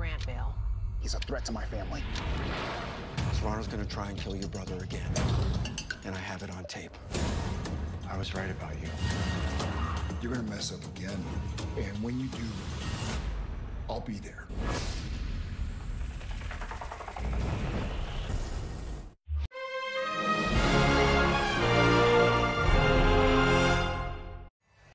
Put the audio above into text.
grant bail. He's a threat to my family. Serrano's gonna try and kill your brother again. And I have it on tape. I was right about you. You're gonna mess up again. And when you do, I'll be there.